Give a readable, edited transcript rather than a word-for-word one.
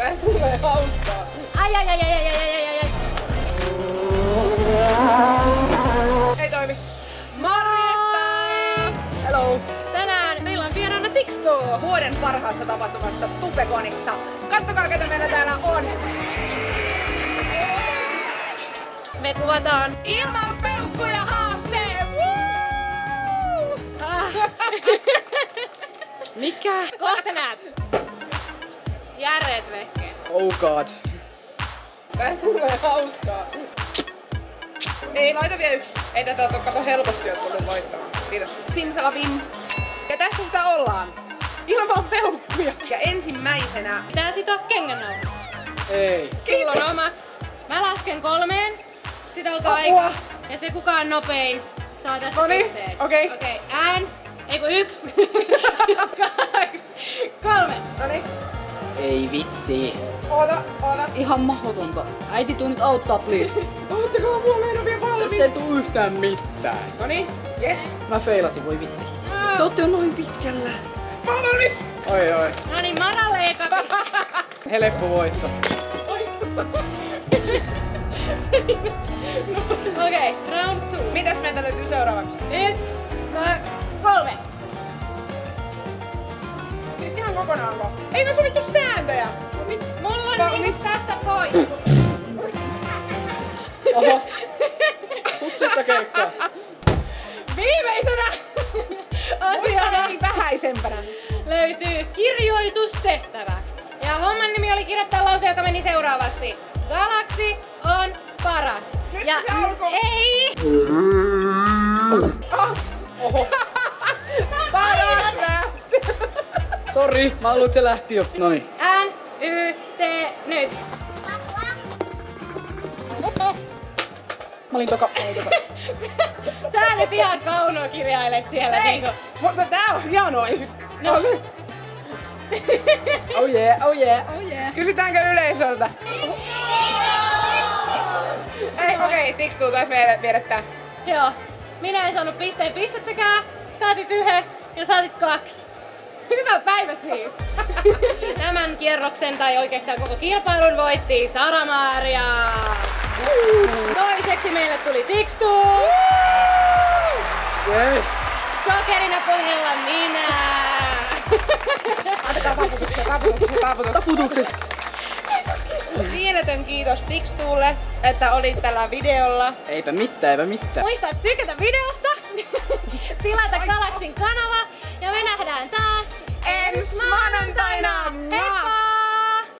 Tästä tulee hauskaa. Ai. Ei toimi. Morjesta! Hello. Tänään meillä on vieraana Tikstu. Vuoden parhaassa tapahtumassa Tupegonissa. Kattokaa ketä meillä täällä on. Me kuvataan ilman peukkuja haasteen. Woo! Mikä? Kohta näet. Järjet vehkeet. Oh god. Tästä tulee hauskaa. Ei, laita vielä yksi. Ei tätä kato helposti ole tullut voittamaan. Kiitos. Simsalabim. Ja tässä sitä ollaan. Ilman peukkuja. Ja ensimmäisenä... Pitää sitoa kengännauha. Ei. Sulla on omat. Mä lasken 3. Sit alkaa Apua. aika. Ja se kuka on nopein saa tästä Noniin, pisteen. okei. Okei, ei kun 1, 2, 3. Noniin. Ei vitsi. Oota. Ihan mahdotonta. Äiti, tuu nyt auttaa, please. Oottakaa mua, meidän on vielä valmiin. Tässä ei tuu yhtään mitään. Noniin, yes. Mä feilasin, voi vitsi. Te ootte jo noin pitkällä. Mä oon valmis. Oi. No niin, Maralle eka piste. Helppo voitto. Okei, round 2. Mitäs meiltä löytyy seuraavaksi? 1, 2, 3. Siis ihan kokonaanko? Ei me sovittu sääntöjä. Mulla on Valmis. niinku tästä pois. Oho. Hutsista keikkaa. Viimeisenä asiana Eli vähäisempänä. löytyy kirjoitustehtävä. Ja homman nimi oli kirjoittaa lause, joka meni seuraavasti. Galaksi on paras. Nyt ja se alkoi. ei! Oho. Paras lähti. Sori, mä haluin, että se lähti jo. Noniin. Nyt. Mä olin toka. Sä nyt ihan kaunokirjailet siellä Ei, niinku. mutta tää on hienoa. No. Oh yeah. Kysytäänkö yleisöltä? Ei, okei, Tikstu taisi viedä tää. Joo. Minä en saanut pistettäkään. Saatit 1 ja saatit 2. Hyvä päivä siis! Tämän kierroksen tai oikeastaan koko kilpailun voitti Sara-Maria. Toiseksi meille tuli Tikstu. Yes. Sokerina pohjalla minä. Antakaa taputukset. Pienetön kiitos Tikstuulle, että olit tällä videolla. Eipä mitään. Muista tykätä videosta, tilata Galaksin kanava ja me nähdään taas Ensi maanantaina! Heippa!